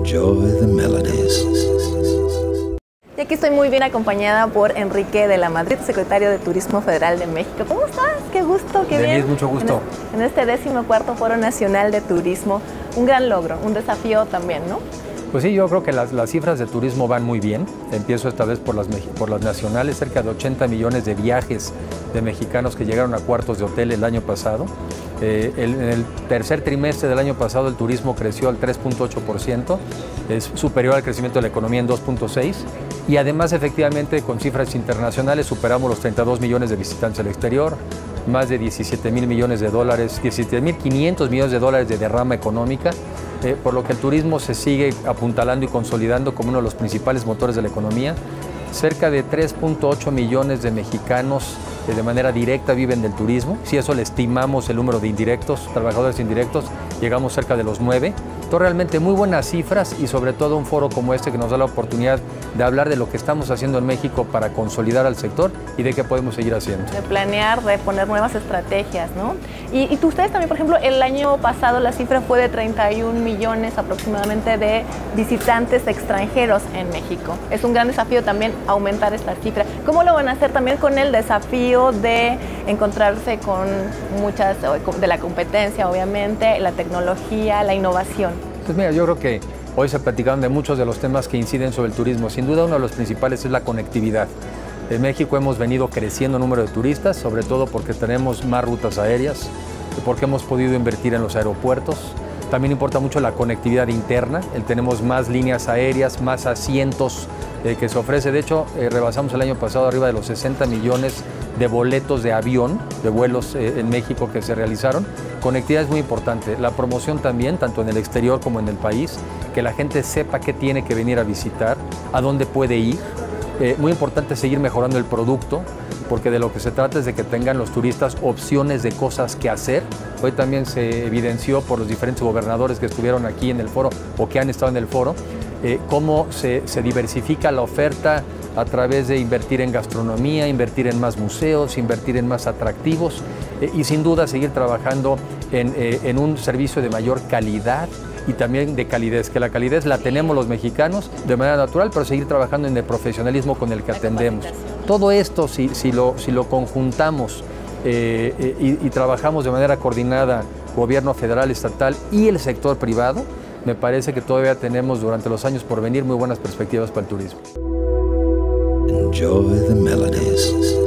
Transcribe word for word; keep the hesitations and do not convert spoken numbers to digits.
Enjoy the melodies. Y aquí estoy muy bien acompañada por Enrique de la Madrid, secretario de Turismo Federal de México. ¿Cómo estás? Qué gusto, qué Denise, bien. mucho gusto. En este décimo cuarto Foro Nacional de Turismo, un gran logro, un desafío también, ¿no? Pues sí, yo creo que las, las cifras de turismo van muy bien. Empiezo esta vez por las, por las nacionales, cerca de ochenta millones de viajes de mexicanos que llegaron a cuartos de hotel el año pasado. Eh, el, en el tercer trimestre del año pasado el turismo creció al tres punto ocho por ciento, es superior al crecimiento de la economía en dos punto seis por ciento y además efectivamente con cifras internacionales superamos los treinta y dos millones de visitantes al exterior, más de diecisiete mil millones de dólares, diecisiete mil quinientos millones de dólares de derrama económica, eh, por lo que el turismo se sigue apuntalando y consolidando como uno de los principales motores de la economía. Cerca de tres punto ocho millones de mexicanos que de manera directa viven del turismo. Si eso le estimamos el número de indirectos, trabajadores indirectos, llegamos cerca de los nueve. Entonces realmente muy buenas cifras y sobre todo un foro como este que nos da la oportunidad de hablar de lo que estamos haciendo en México para consolidar al sector y de qué podemos seguir haciendo. De planear, de poner nuevas estrategias, ¿no? Y, y ustedes también, por ejemplo, el año pasado la cifra fue de treinta y un millones aproximadamente de visitantes extranjeros en México. Es un gran desafío también aumentar esta cifra. ¿Cómo lo van a hacer también con el desafío de encontrarse con muchas, de la competencia, obviamente, la tecnología, la innovación? Pues mira, yo creo que hoy se platicaron de muchos de los temas que inciden sobre el turismo. Sin duda uno de los principales es la conectividad. En México hemos venido creciendo el número de turistas, sobre todo porque tenemos más rutas aéreas, porque hemos podido invertir en los aeropuertos. También importa mucho la conectividad interna, el tenemos más líneas aéreas, más asientos eh, que se ofrece. De hecho, eh, rebasamos el año pasado arriba de los sesenta millones de boletos de avión, de vuelos eh, en México que se realizaron. Conectividad es muy importante. La promoción también, tanto en el exterior como en el país, que la gente sepa qué tiene que venir a visitar, a dónde puede ir. Eh, muy importante seguir mejorando el producto, porque de lo que se trata es de que tengan los turistas opciones de cosas que hacer. Hoy también se evidenció por los diferentes gobernadores que estuvieron aquí en el foro o que han estado en el foro, eh, cómo se, se diversifica la oferta a través de invertir en gastronomía, invertir en más museos, invertir en más atractivos eh, y sin duda seguir trabajando en, eh, en un servicio de mayor calidad y también de calidez, que la calidez la tenemos los mexicanos de manera natural, pero seguir trabajando en el profesionalismo con el que atendemos. Todo esto, si, si, lo, si lo conjuntamos eh, eh, y, y trabajamos de manera coordinada, gobierno federal, estatal y el sector privado, me parece que todavía tenemos durante los años por venir muy buenas perspectivas para el turismo. Enjoy the melodies.